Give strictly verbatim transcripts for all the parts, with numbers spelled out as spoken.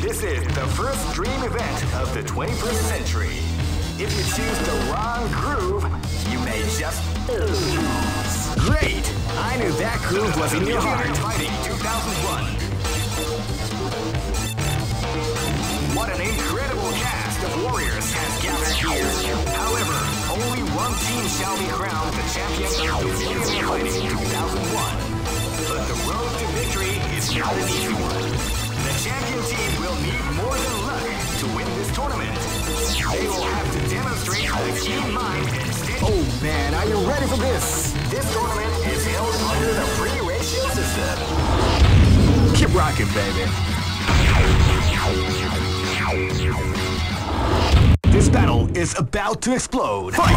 This is the first dream event of the twenty-first century. If you choose the wrong groove, you may just lose. Great! I knew that groove was in your heart. Fighting two thousand one. What an incredible cast of warriors has gathered here. However, only one team shall be crowned the champion of Millionaire Fighting two thousand one. But the road to victory is not an easy one. The champion team will need more than luck to win this tournament. They will have to demonstrate a keen mind and steady. Oh man, are you ready for this? This tournament is held under the free ratio system. Keep rocking, baby. This battle is about to explode. Fight!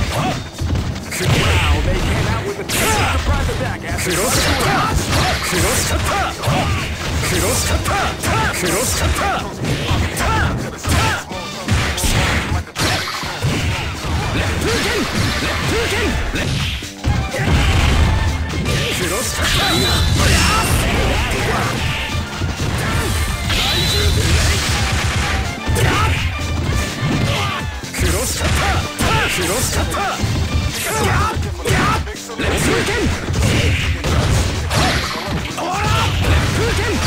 Wow, they came out with a surprise attack after Kuroskata! Kuroskata! Kuroskata! Kuroskata! Left again! Left again! Kuroskata! Kuroskata! Kuroskata! Let's do it again! Let's do it again!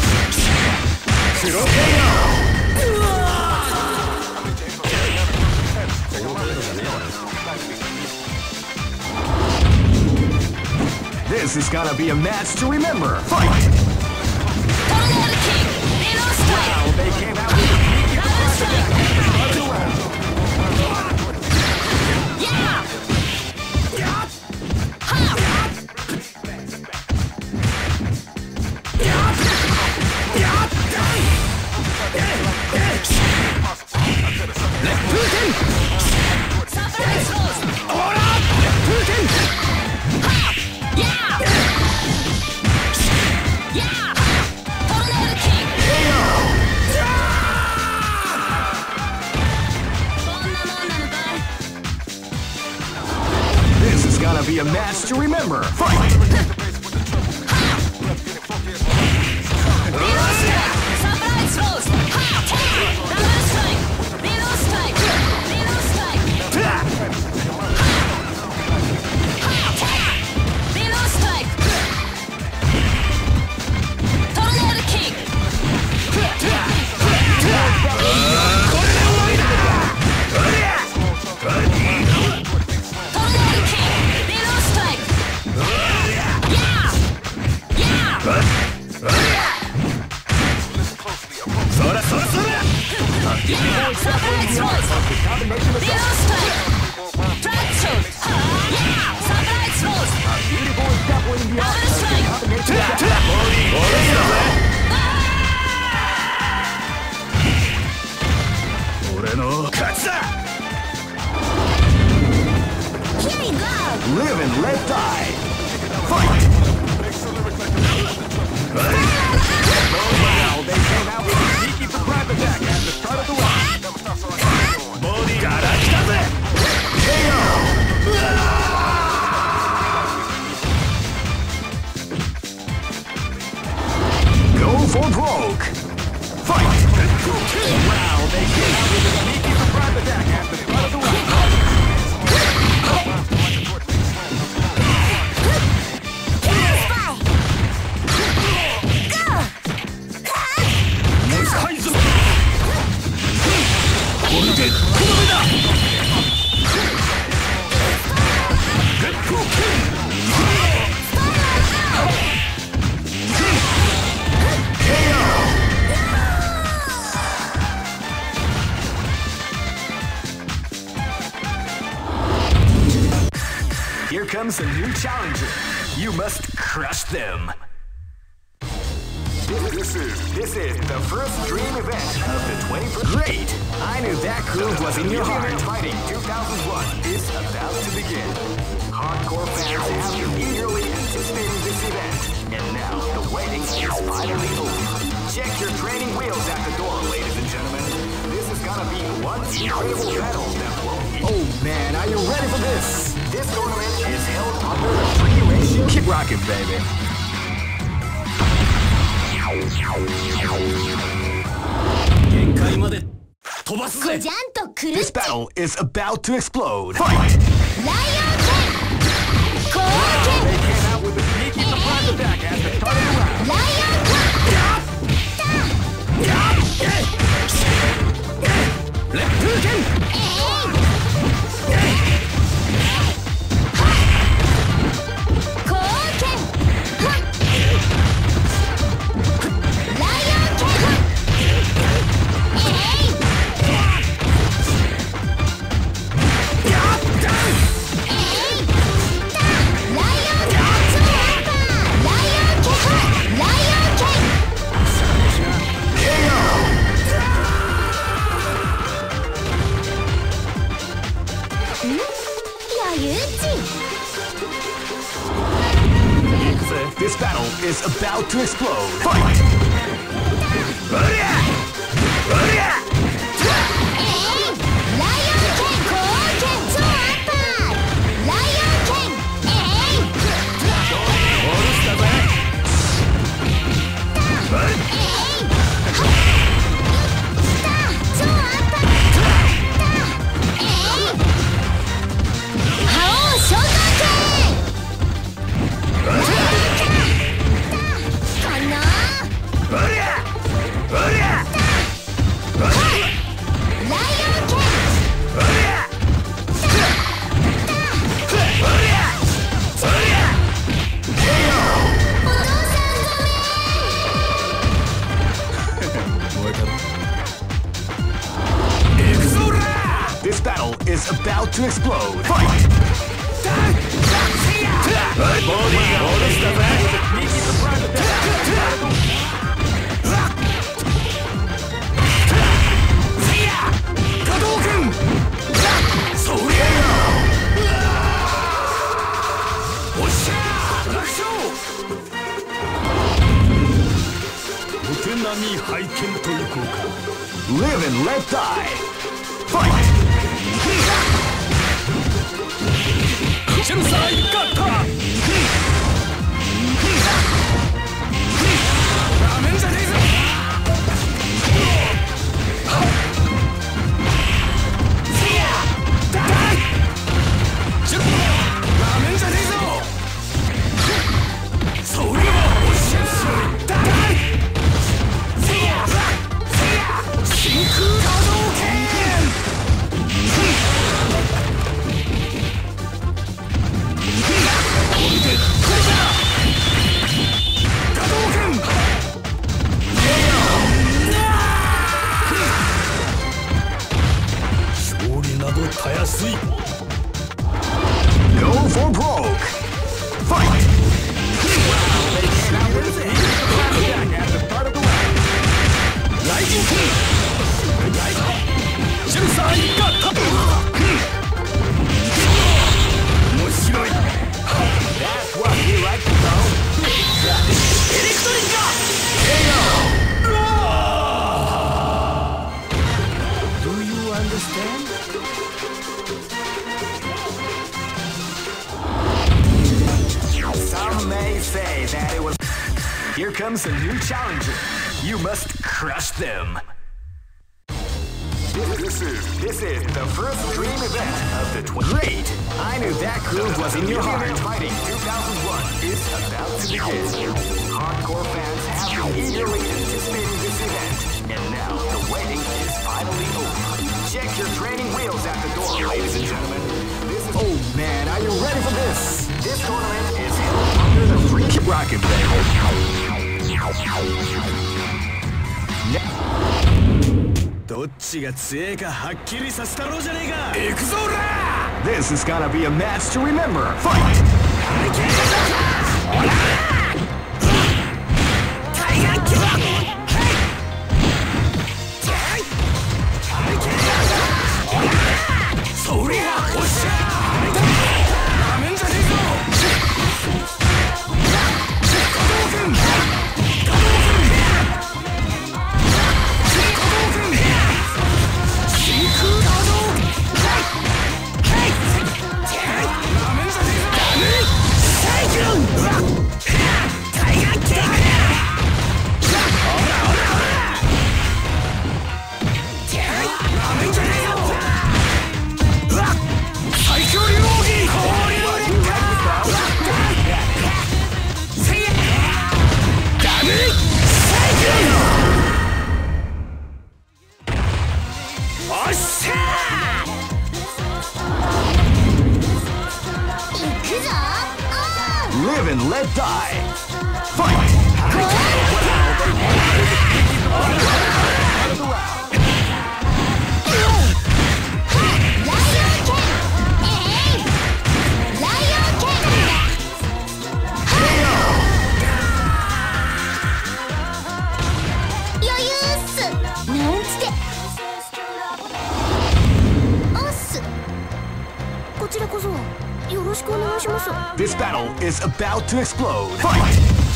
This is gonna be a match to remember! Fight! Wow, they came out with a sneaky surprise attack at the start of the round. This is gonna be a match to remember. Fight! Live and let die. Fight! Wow, they came out with a sneaky surprise attack at the start of the round. Body gotta K O! Go for broke. Fight! Wow, they came out with a sneaky surprise attack at the start of the round. Here comes a new challenger. You must crush them. This is this is the first dream event of the twenty-first. Great! I knew that groove was in your heart. Fighting two thousand one is about to begin. Hardcore fans have been eagerly anticipating this event, and now the waiting is finally over. Check your training wheels at the door, ladies and gentlemen. This is gonna be one incredible battle that won't be. Oh man, are you ready for this? This tournament is held under the free ratio. Keep rocking, baby. This battle is about to explode. Fight! Lion King! Koken! They came out with a sneaky surprise attack at the start of the round. Lion King! Reptilian! Koken! Lion King! This battle is about to explode. Fight! This battle is about to explode. Fight! Live and let die. Fight! Go for broke. Fight! At the start of the round. Rising King! That's what we like to know. Electrica! Do you understand? Some may say that it was. Here comes a new challenger. You must crush them. This is this is the first dream event of the twenty. Great! I knew that groove was in your heart. Fighting two thousand one is about to begin. Hardcore fans have been eagerly anticipating this event, and now the waiting is finally over. Check your training wheels at the door, ladies and gentlemen. This is. Oh man, are you ready for this? This tournament is held under the free. Keep rocking, baby. This is gonna be a match to remember. Fight! and let die. Fight! This battle is about to explode. Fight!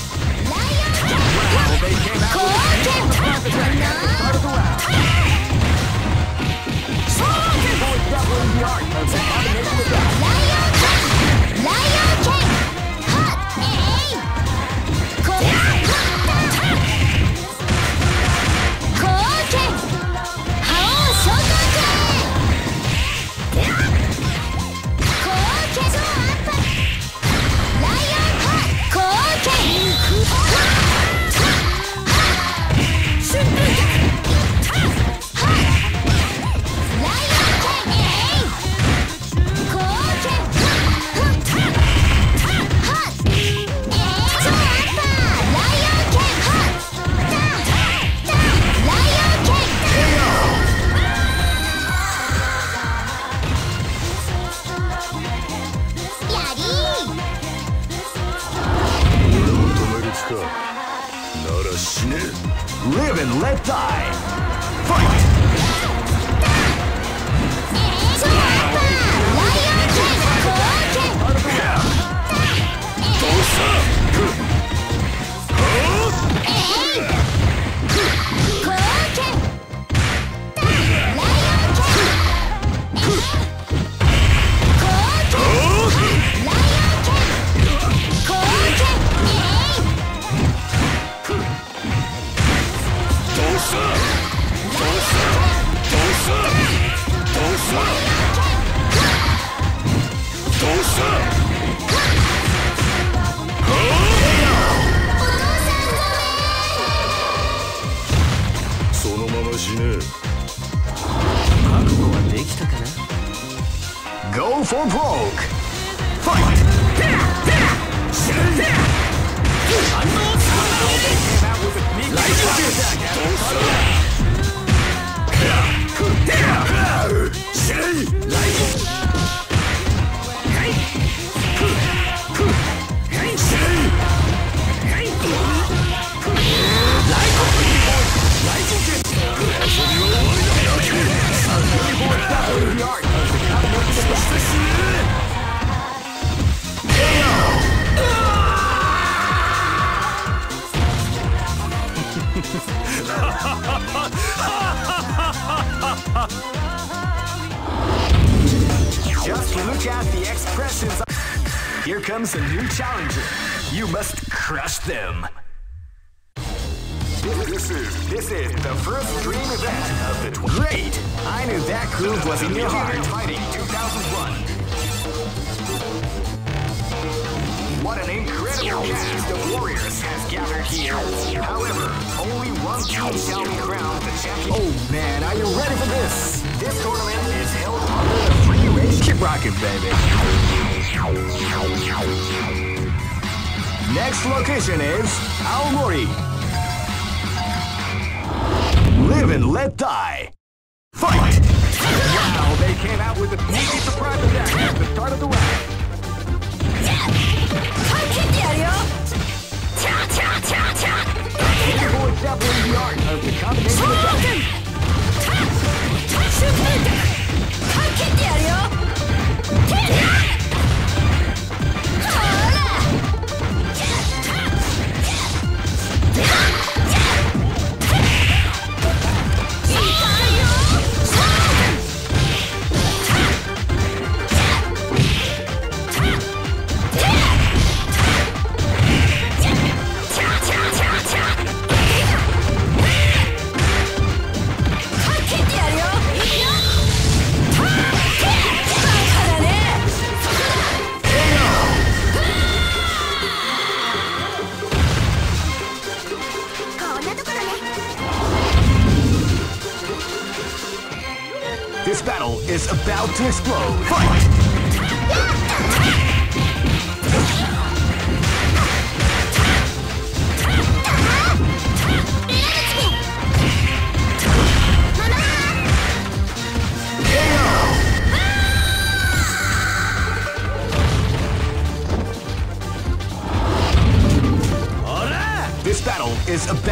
Live and let die. Fight! Go for broke. Fight! Just look at the expressions. Here comes a new challenger. You must crush them. This is this is the first dream event of the tw- Great! I knew that groove was in your heart. Fighting two thousand one. What an incredible cast of warriors has gathered here. However, only one team shall be crowned the champion. Oh man, are you ready for this? This tournament is held under the free range. Keep rocking, baby. Next location is Aomori. Live and let die. Fight! Wow, they came out with a sneaky surprise attack at the start of the round. People are definitely the art of the combination attack. This battle is about to explode. Fight!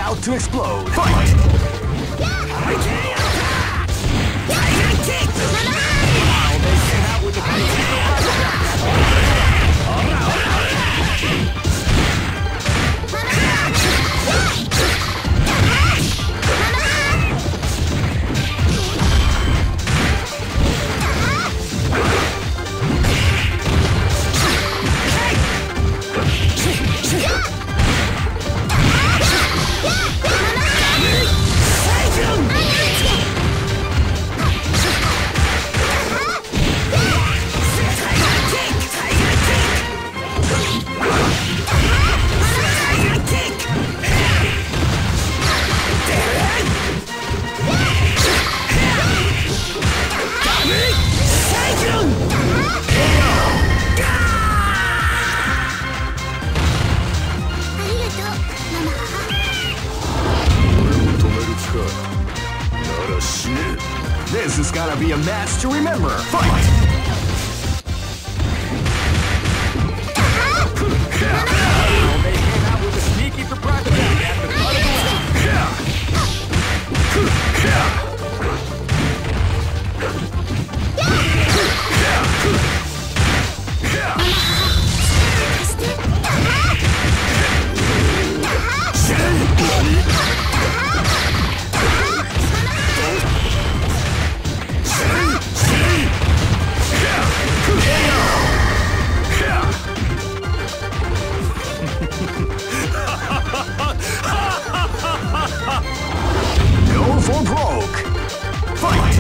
about to explode. Fight! Wow, they came out with the This is gonna be a match to remember. Fight! They came out with a sneaky surprise attack at the start of the Go for broke. Fight!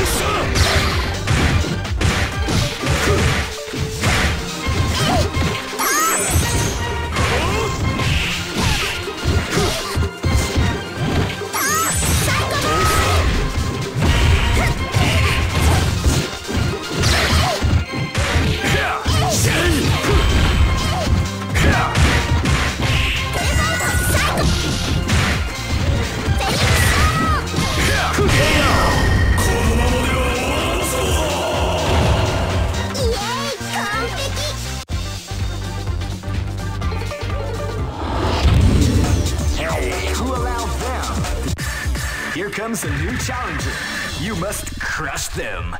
Here comes a new challenger. You must crush them.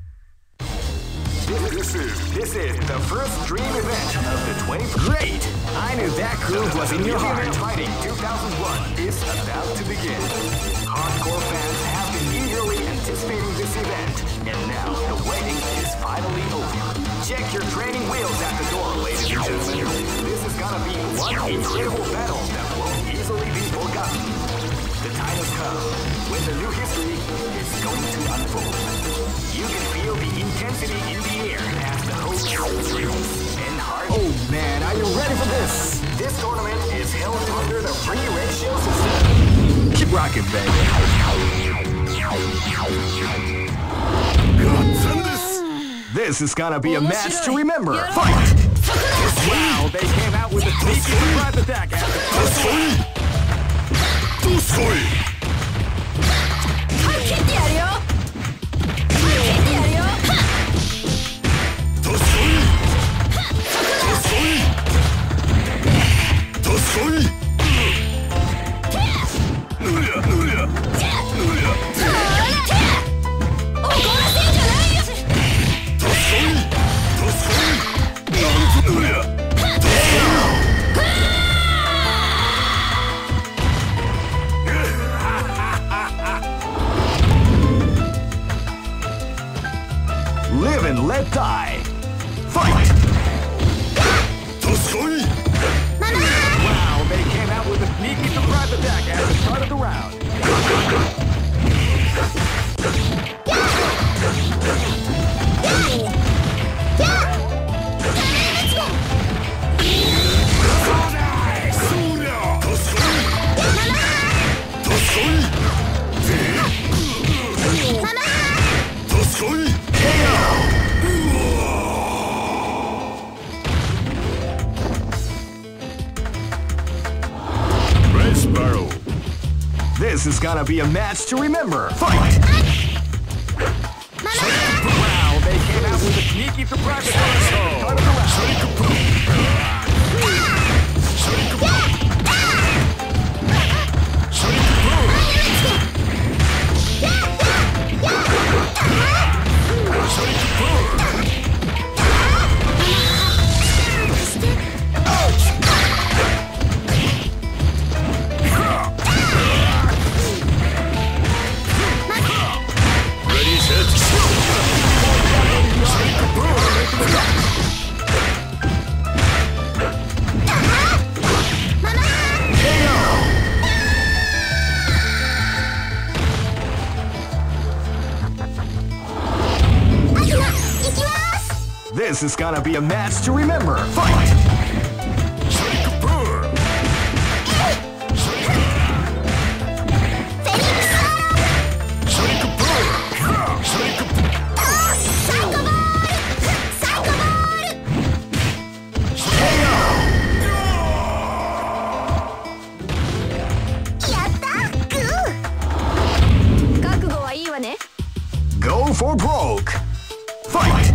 This is this is the first dream event of the twentieth. Great! I knew that groove was in your heart. Fighting two thousand one is about to begin. Hardcore fans have been eagerly anticipating this event, and now the waiting is finally over. Check your training wheels at the door, ladies and gentlemen. This is gonna be one incredible battle that won't easily be forgotten. The time has come when the new history is going to unfold. You can feel the intensity in the air as the host screams and heart. Oh man, are you ready for this? This tournament is held under the free ratio system. Keep rocking, baby. This is gonna be a match to remember. Fight! Wow, they came out with a sneaky surprise attack at the Live and let die. Fight! Wow, they came out with a sneaky surprise attack at the start of the round. This is gonna be a match to remember. Fight! Wow, they came out with a sneaky surprise attack at the start of the round. This is gonna be a match to remember. Fight! Go for broke. Fight!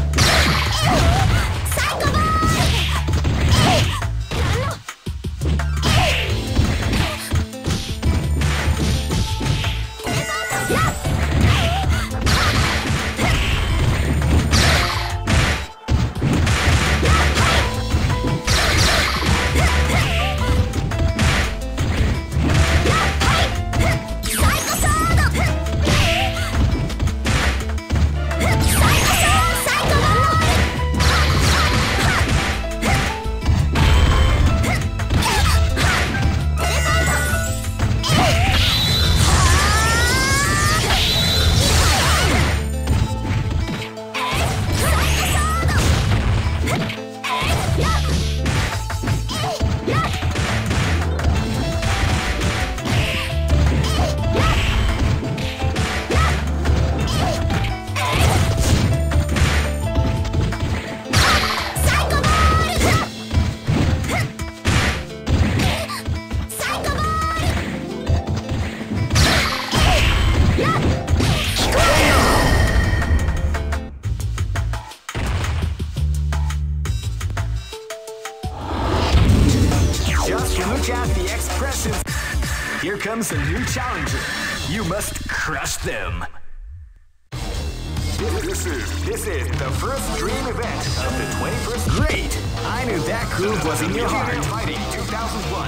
Here comes a new challenger. You must crush them. This is this is the first dream event of the twenty-first. Great! I knew that groove was in your heart. Fighting two thousand one.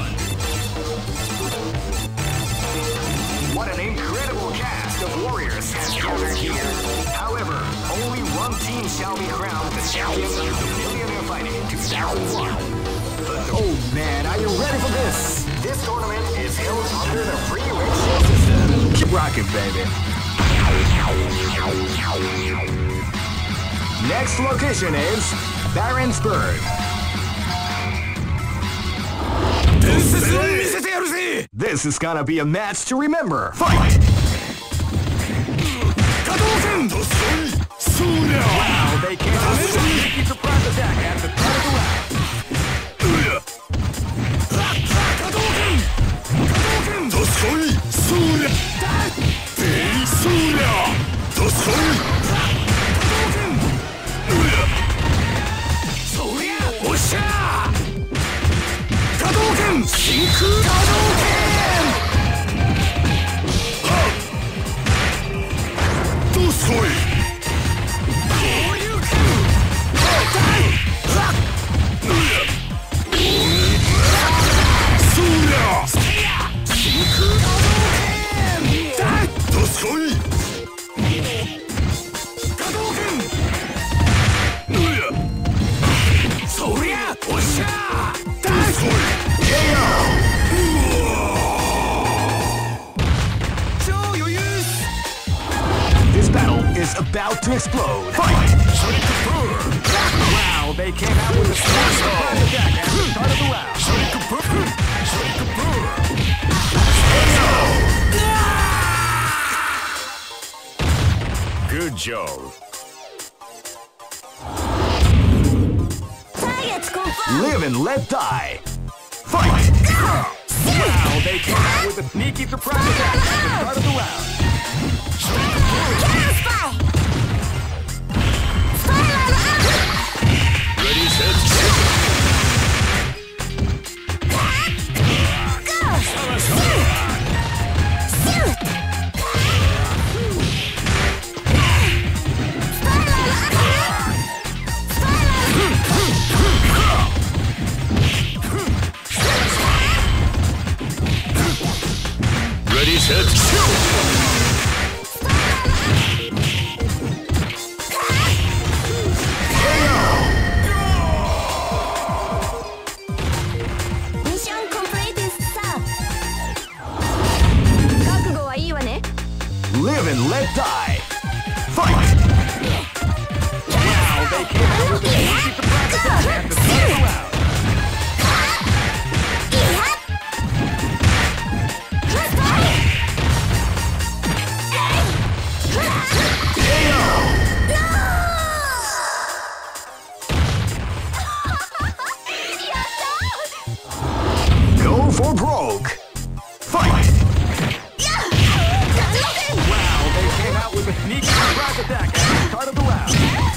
What an incredible cast of warriors has gathered here. However, only one team shall be crowned the champion of the Millionaire Fighting two thousand one. Oh man, are you ready for this? This tournament is held under the free ratio system. Keep rocking, baby. Next location is Barentsburg. This is gonna be a match to remember. Fight! Wow, they can't miss it. Keep surprise attack at the top of the round. This battle is about to explode. Fight! Wow, they came out with a smash attack at the start of the round. Good job. Live and let die. Fight! Wow, they came out with a sneaky surprise attack at the start of the round. Ready, set, Ready, set, Live and let die. Fight! Wow, they came out with a sneaky surprise attack at the start of the round. Go for broke. Fight! Wow, they came out with a sneaky surprise attack at the start of the round.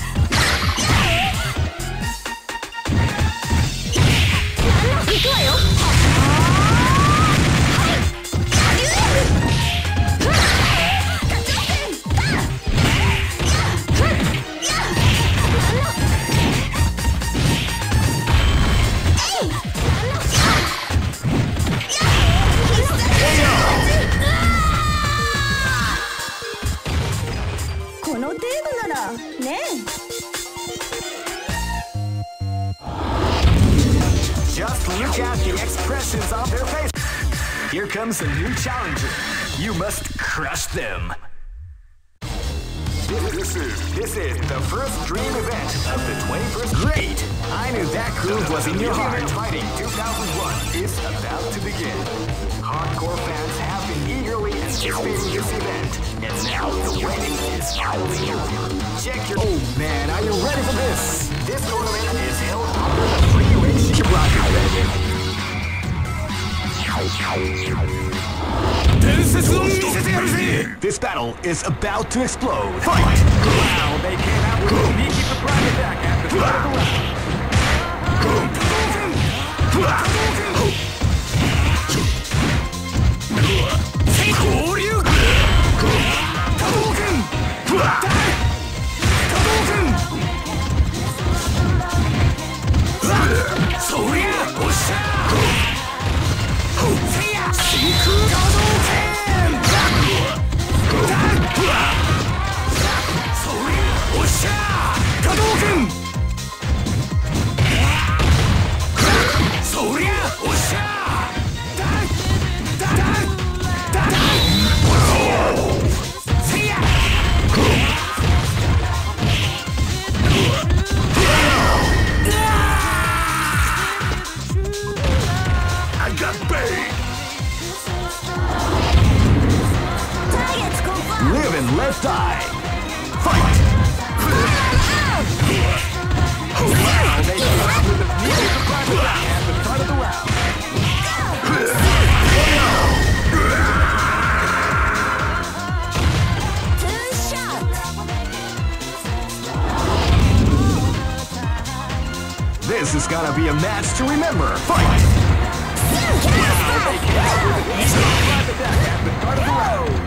Just look at the expressions on their faces. Here comes a new challenger. You must crush them. This, this is this is the first dream event of the twenty-first. Great! I knew that groove was in your heart. Fighting two thousand one is about to begin. Hardcore fans have been eagerly anticipating this event, and now the waiting is finally over. Check your. Oh man, are you ready for this? This tournament is held under the free ratio rocket baby. This battle is about to explode. Fight! Wow, they came out with a sneaky surprise attack at the start of the round. Live and let die. Fight! Wow, they came out with a sneaky surprise attack at the start of the round. This is gonna be a match to remember. Fight! Wow, they came out with a sneaky surprise attack at the start of the round.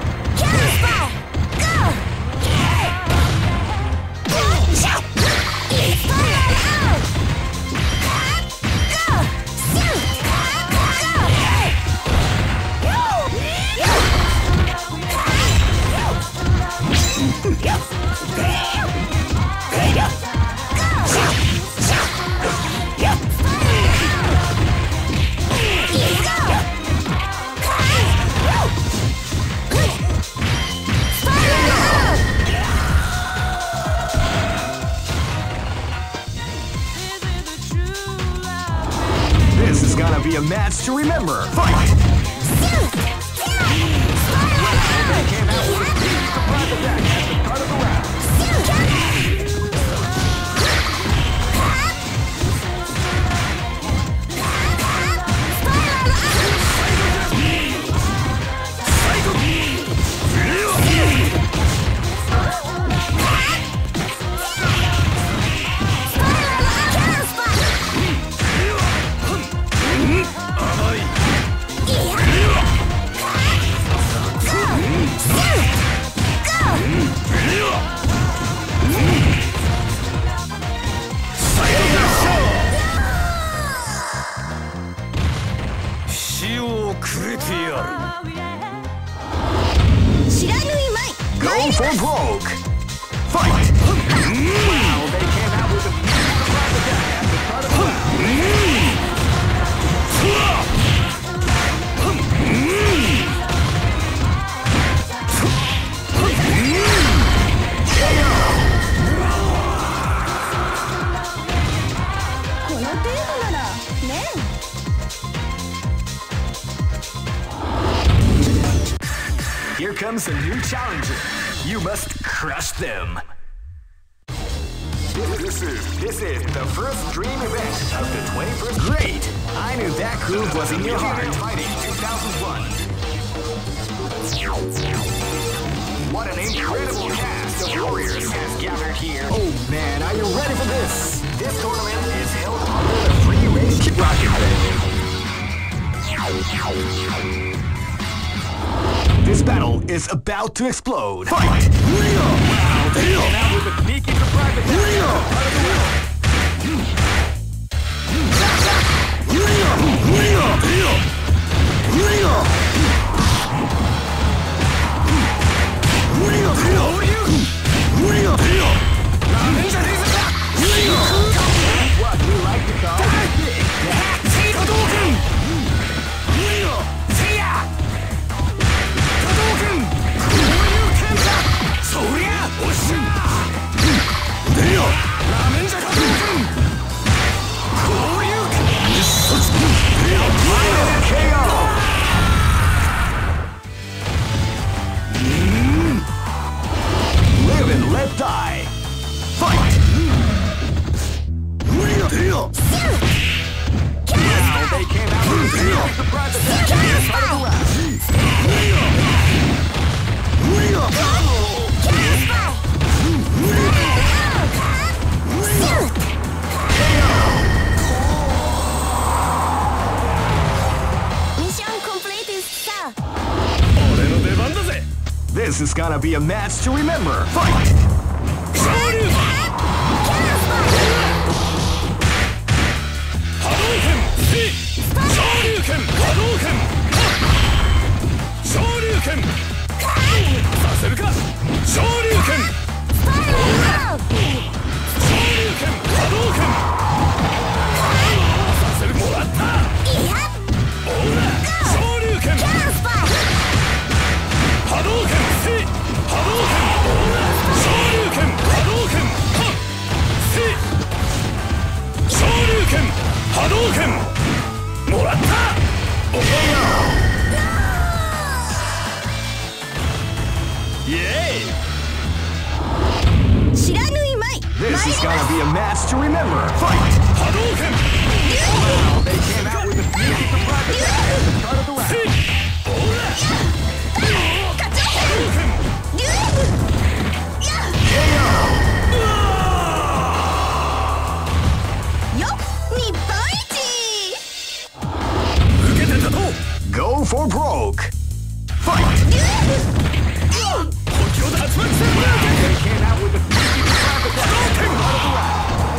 This is gonna be a match to remember. Fight! Wow, they came out with a sneaky surprise attack at the start of the round. Go for broke! Fight! Wow, they came out with a surprise attack at the start of the round. comes a new challenger. You must crush them. This is this is the first dream event of the twenty-first. Great! I knew that groove was in your heart. Fighting two thousand one. What an incredible cast of warriors has gathered here. Oh man, are you ready for this? This tournament is held under the free race. Keep rocking, baby. This battle is about to explode. Fight! Wow, they came out with a sneaky surprise attack. What we like to call big Hadouken! Live and let die. Fight! Now they came out with a surprise attack at the start of the round. Mission completed, sir. This is gonna be a match to remember. Fight! This is gonna be a match to remember. Fight! Hadouken! Wow, they came out with a sneaky surprise attack at the start of the round. Go for broke. Fight! They came out with a sneaky surprise attack at the start of the round.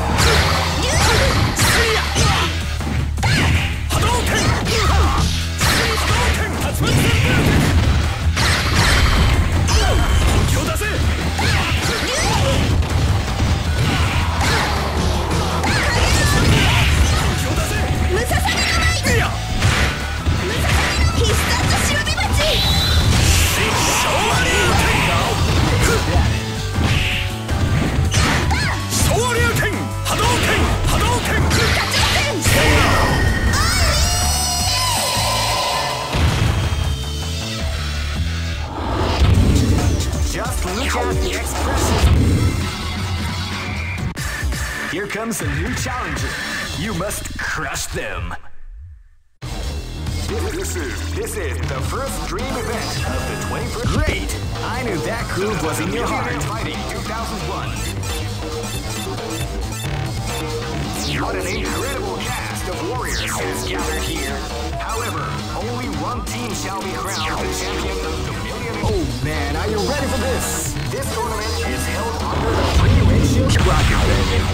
Here comes a new challenger. You must crush them. This is this is the first dream event of the twenty-first. Great! I knew that groove was in your heart. Fighting two thousand one. What an incredible cast of warriors has gathered here. However, only one team shall be crowned the champion of the million. Oh man, are you ready for this? This tournament is held under the free ratio. Rocket, baby.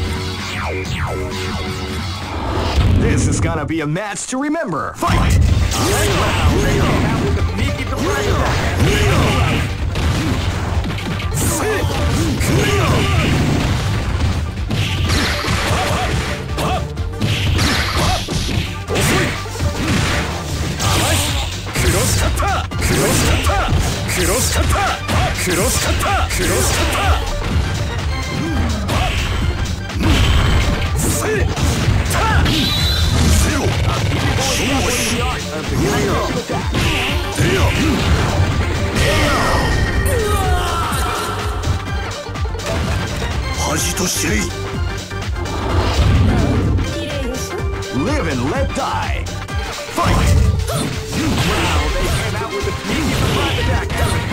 This is gonna be a match to remember. Fight! 恥と知れい。 Live and let die. Fight! Wow, they came out with a sneaky surprise attack.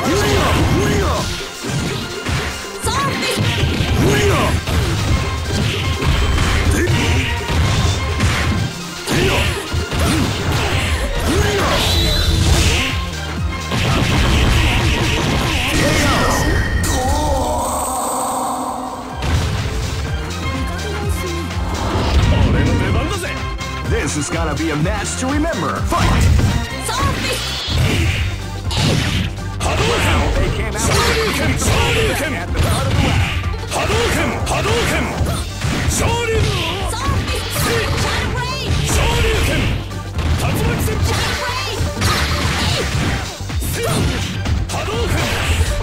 This is gonna be a match to remember. Fight! Wow, they came out with a sneaky surprise attack at the start of the round. Hadouken! Hadouken! Shoryuken! Shoryuken! Tatsumaki Senpai! Hadouken!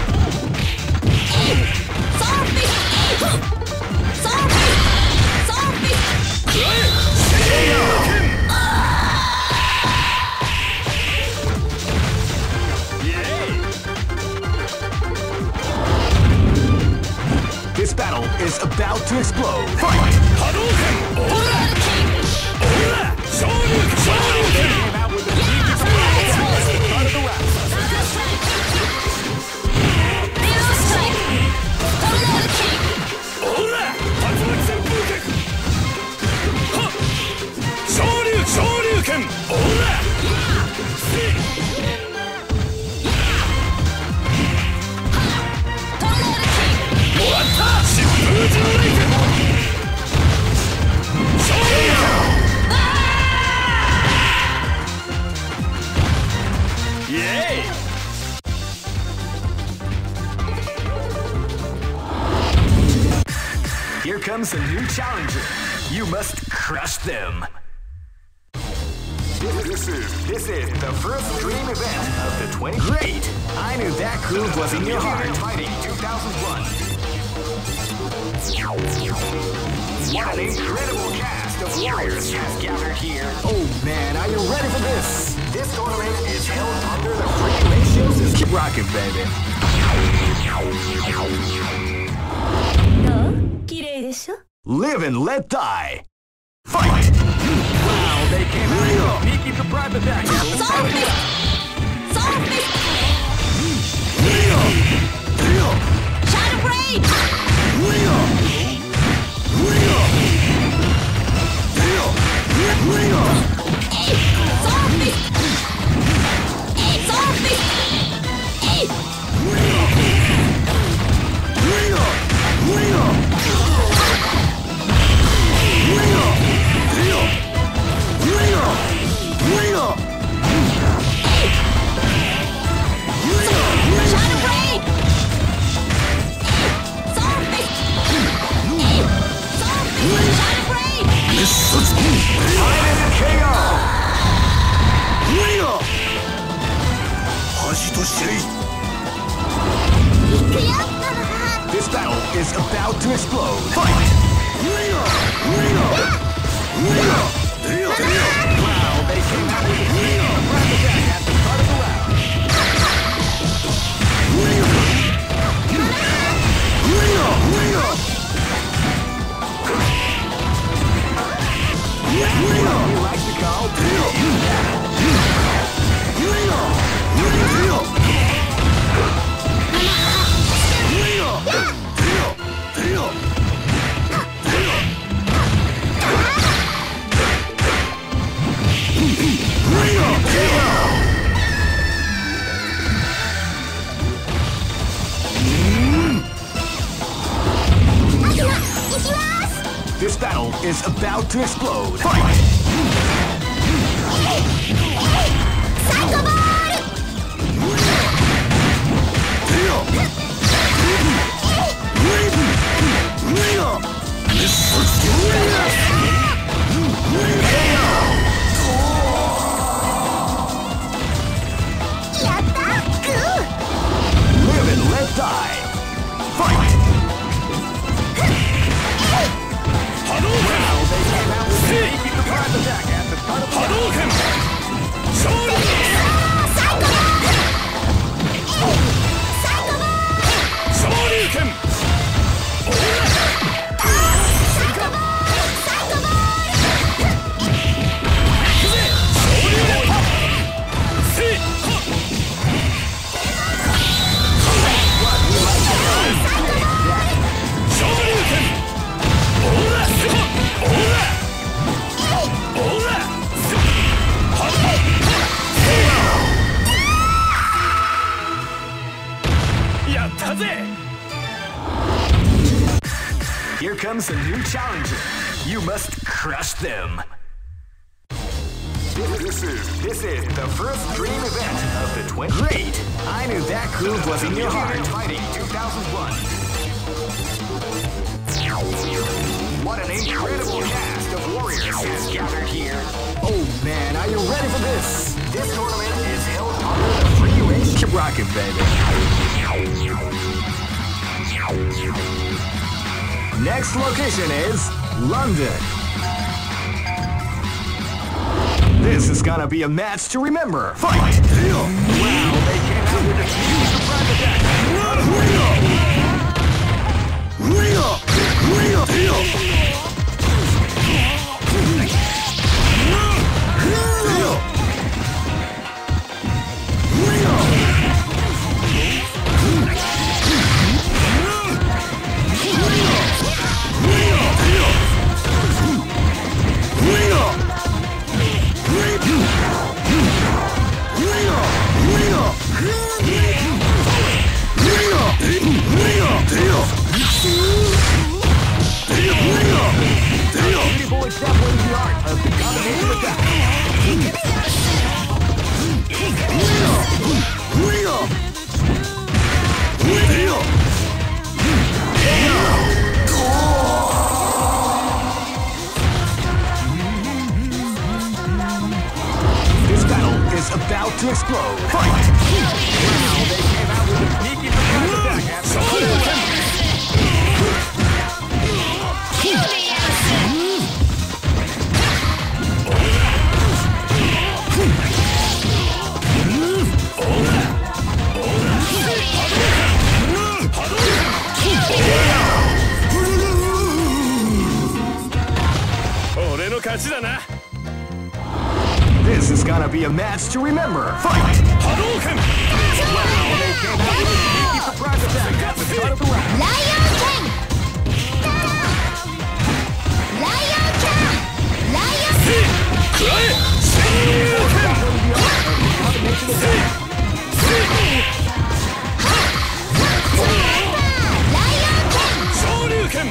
This battle is about to explode. Fight! Hadouken! Ora! Ora! Shoryuken! Shoryuken! Came out with a sneaky surprise attack at the start of the round. Ora! Tatsumaki Senpai! Ha! Shoryuken! Shoryuken! Ora! Here comes a new challenger. You must crush them. This, this is this is the first dream event of the twenty. Great! I knew that groove was in your heart. Fighting two thousand one. What an incredible cast of warriors has gathered here. Oh man, are you ready for this? This tournament is held under the free ratio system. Keep rocking, baby. どう？綺麗でしょ？ Live and let die. Fight! Wow, they came out with a sneaky surprise attack. Zombie! Zombie! Shadow Blade! Zombie! Zombie! This battle is about to explode. Fight! Wow, they came out with a sneaky surprise attack at the start of the round. He likes to call This battle is about to explode. Fight! Psycho Ball! Live and let die. Fight! Wow, they came out with a sneaky surprise attack at the start of the round. Hadouken! Shoryuken! やったぜ。 Here comes a new challenger. You must crush them. This is this is the first dream event of the twenty. Great! I knew that groove was in your heart. Fighting two thousand one. What an incredible cast of warriors has gathered here. Oh man, are you ready for this? This tournament is held under the free range. Keep rocking, baby. Next location is London. This is gonna be a match to remember. Fight! Wow, they came out with a huge surprise attack. Beautiful example the art of the combination attack. This battle is about to explode. Fight! Wow, they came out with a sneaky surprise attack after This is gonna be a match to remember. Fight! Hadouken! Wow, they came out with a sneaky surprise attack at the start of the round. Lion King! Lion King! Lion King! Shoryuken!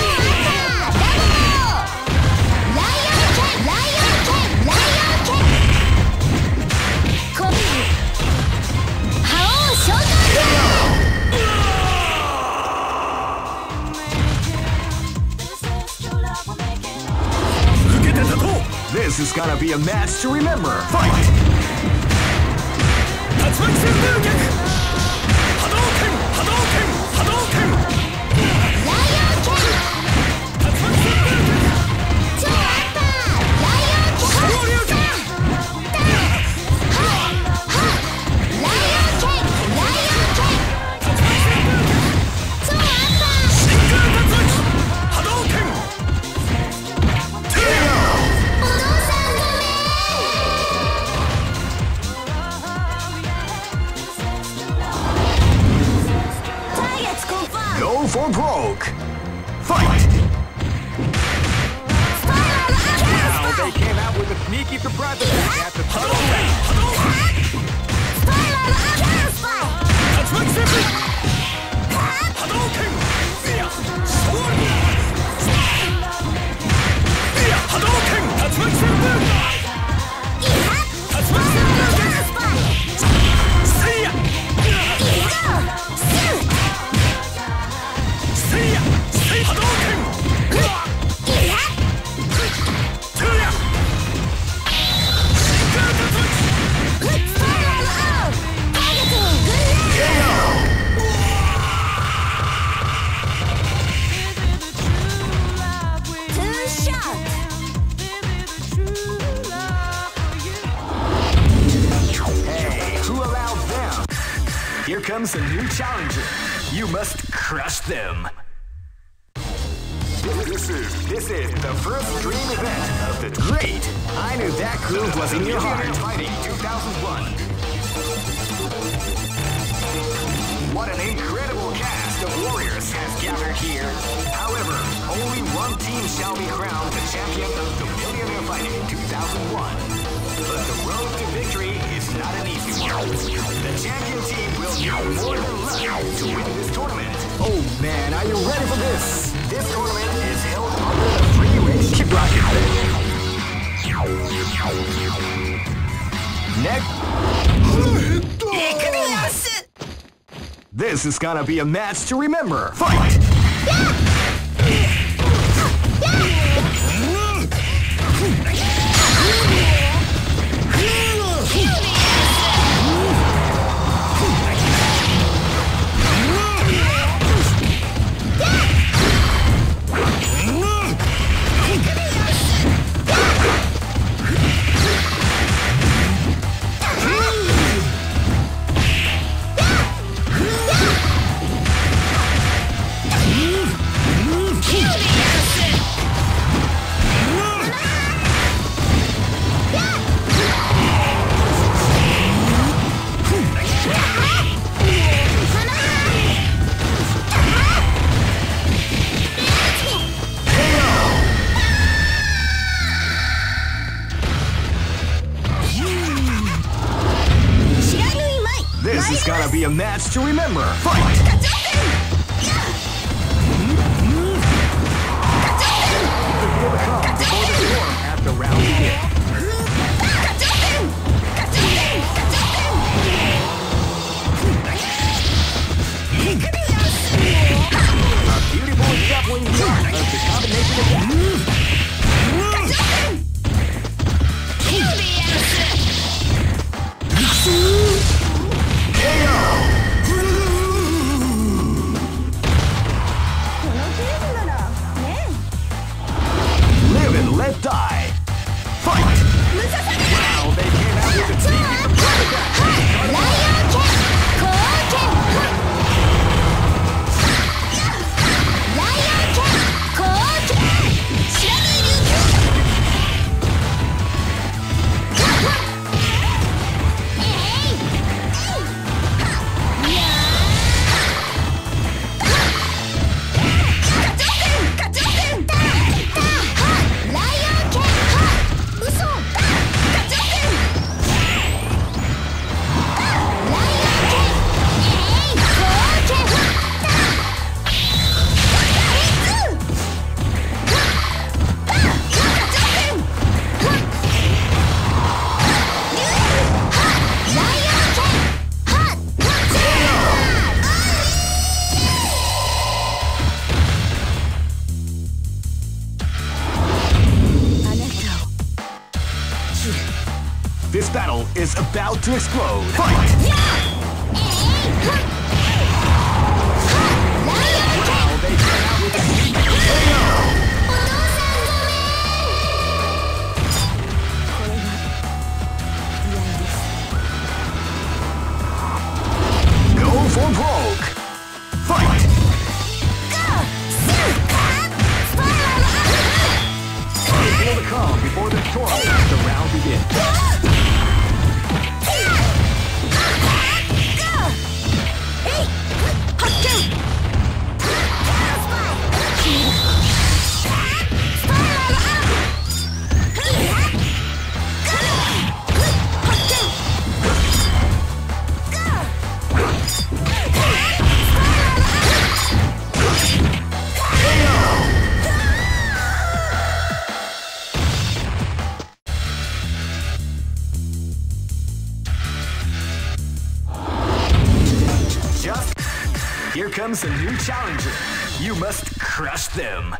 This is gonna be a match to remember. Fight! Tatsumaki Senbūgek! Hadouken! Hadouken! Hadouken! Lion King! Tatsumaki Senbūgek! Shoryuken! Lion King! Lion King! Tatsumaki Senbūgek! Shinkan Tatsumaki! Hadouken! Go for broke! Fight! Now they came out with a sneaky surprise attack at the start of the round. Tatsumaki Senbūgek! Hadouken! Shoryuken! Hadouken! Tatsumaki Senbūgek! Tatsumaki Senbūgek! Seiya! Seiya! Seiya! Hadouken! Tuya! Shinkan Tatsumaki! Two shot! Hey, who allowed them? Here comes a new challenger. You must crush them. This is this is the first dream event of the great. I knew that groove was in your heart. Fighting two thousand one. What an incredible cast of warriors has gathered here. However, only one team shall be crowned the champion of the Millionaire Fighting two thousand one. But the road to victory is not an easy one. The champion team will need more than luck to win this tournament. Oh man, are you ready for this? This tournament is held under the free ratio. Keep rocking, baby. Next. This is gonna be a match to remember. Fight! This is gonna be a match to remember. Fight! Before the storm at the round begins. A beautiful shuffling shot of the combination of that. Live and let die. Fight! Wow, they came out with a sneaky surprise attack. This battle is about to explode. Fight! Wow, they came out with a sneaky K O! Go for broke! Fight! Feel the calm before the storm. The round begins. Here comes a new challenger. You must crush them.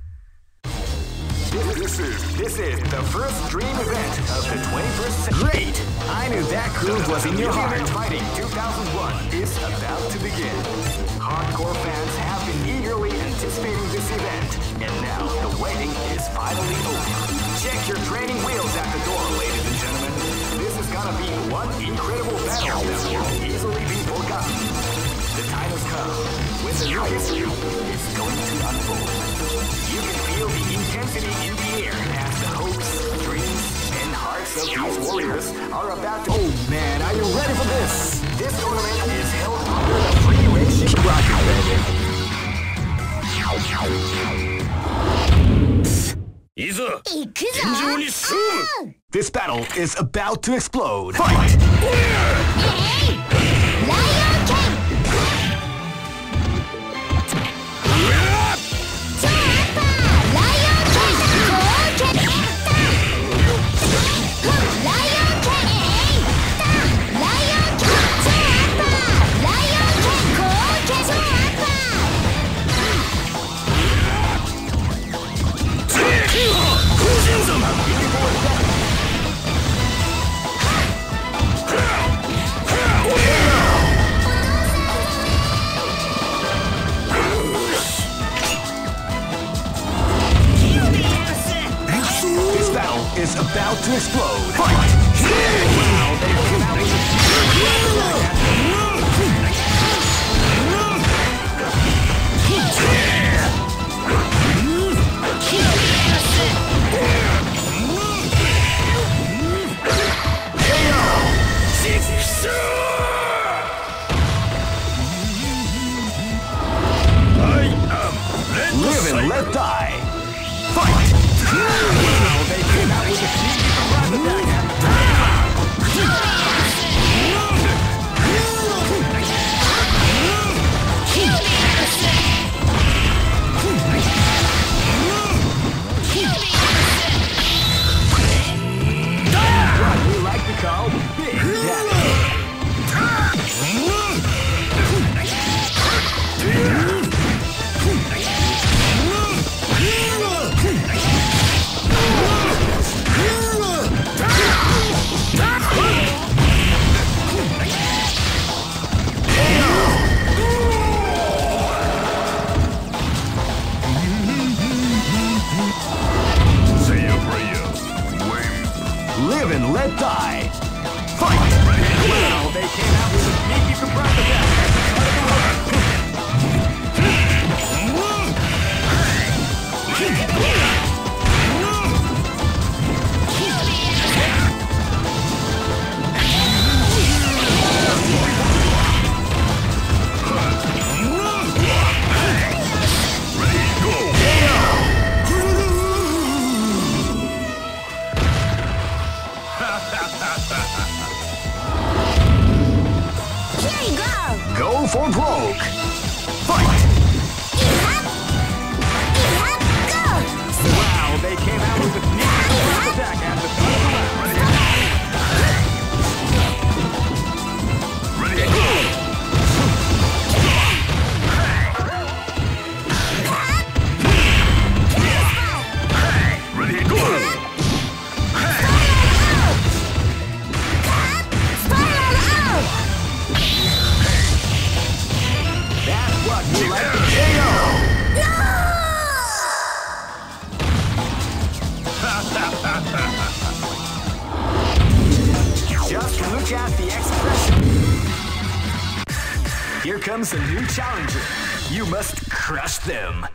This is this is the first dream event of the twenty-first century. Great! I knew that groove was in your heart. Fighting two thousand one is about to begin. Hardcore fans have been eagerly anticipating this event, and now the waiting is finally over. Check your training wheels at the door, ladies and gentlemen. This is gonna be one incredible battle that won't easily be forgotten. The time has come when the new history is going to unfold. You can feel the intensity in the air as the hopes, dreams, and hearts of these warriors are about to... Oh man, are you ready for this? This tournament is held under the free ratio. Keep rocking, baby. いざ現状に勝負 This battle is about to explode. Fight! Hey! Lion King! Is about to explode. Fight! Wow, they came out with Live and let die. Fight! Wow, they came out with a sneaky surprise attack. What we like to call Big Daddy. Live and let die. Fight! Well, they came out with a sneaky surprise attack. Go for broke! Fight! Wow, they came out with a sneaky surprise attack at the start of the round. Ready to go! Ready to go! You like the K O! Just look at the expression. Here comes a new challenger. You must crush them.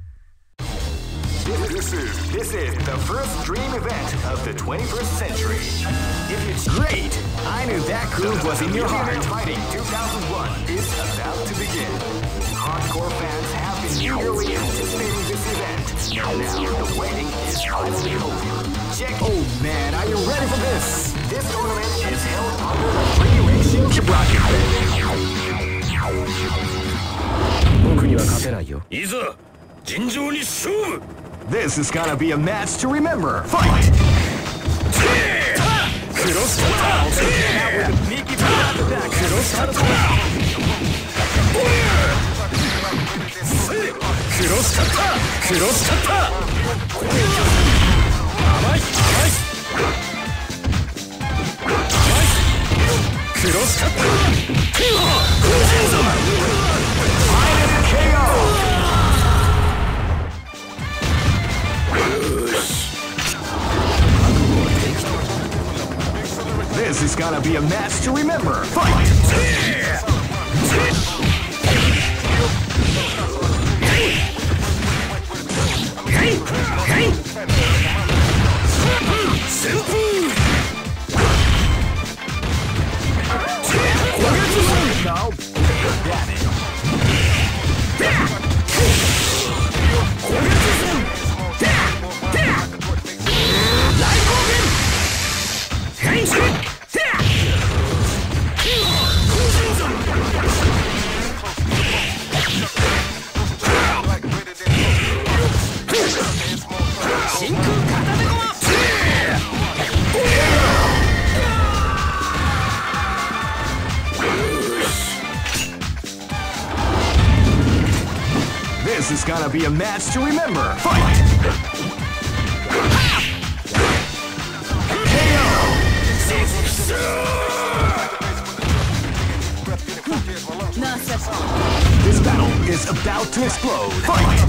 This is, this is the first dream event of the twenty-first century. If it's great, I knew that groove was in your heart. Fighting two thousand one is about to begin. Hardcore fans have been eagerly anticipating this event. Now the waiting is finally over. Check. Oh man, are you ready for this? This tournament is held under the free ratio. Keep rocking, baby. 僕には勝てないよ。いざ尋常に勝負。 This is gonna be a match to remember. Fight! Cross cutter! With a sneaky attack. Cross cutter! Cross cutter! Cross cutter! Amai! Amai! Cross cutter! Final K O! This is gonna be a match to remember. Fight! This is gonna be a match to remember. Fight! K O! This battle is about to explode. Fight!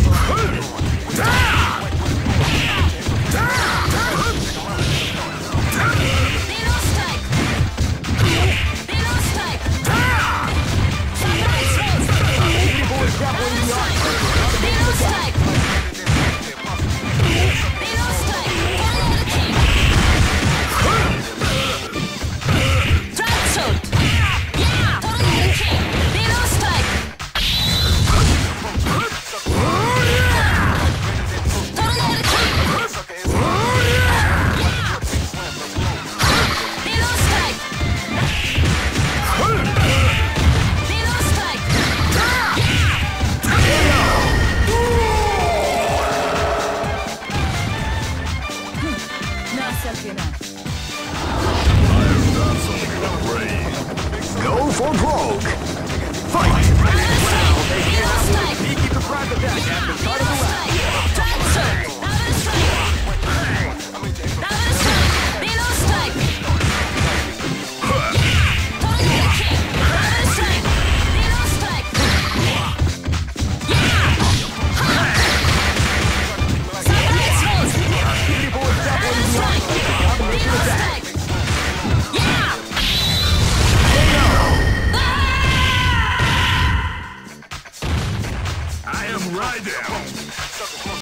Go for broke. Fight! He keeps a private attack at the start of the round. I am Raiden.